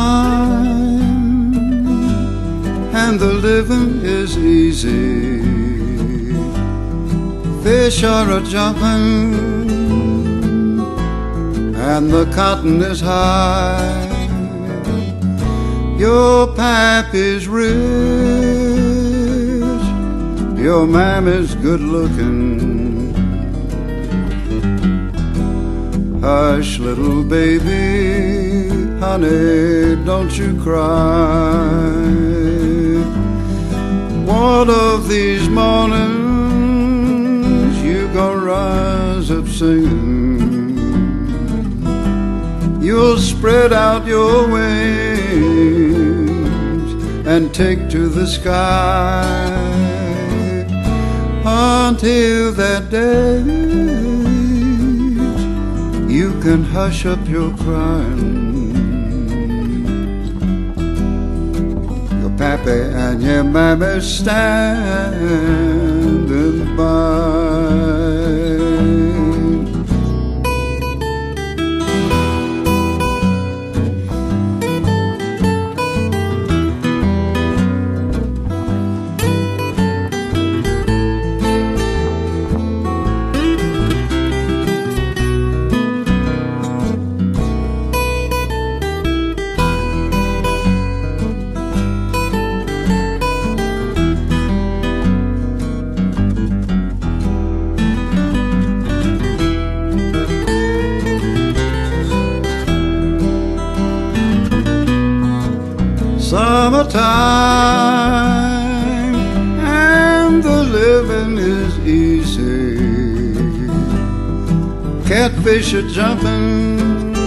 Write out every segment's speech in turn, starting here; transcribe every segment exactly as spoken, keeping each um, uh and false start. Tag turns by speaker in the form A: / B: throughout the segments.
A: time, and the living is easy. Fish are a-jumping, and the cotton is high. Your pappy's rich, your mammy's good-looking. Hush, little baby, honey, don't you cry. One of these mornings you gonna rise up singing. You'll spread out your wings and take to the sky. Until that day you can hush up your crying. Your pappy and your mammy standing by. Summertime, and the living is easy. Catfish are jumping,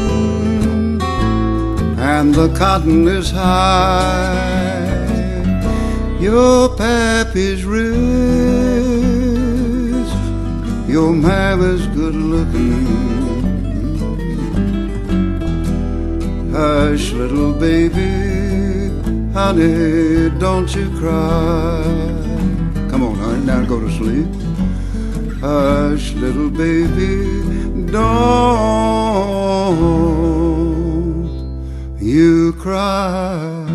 A: and the cotton is high. Your pappy's rich, your mammy's good-looking. Hush, little baby, honey, don't you cry. Come on, honey, now go to sleep. Hush, little baby, don't you cry.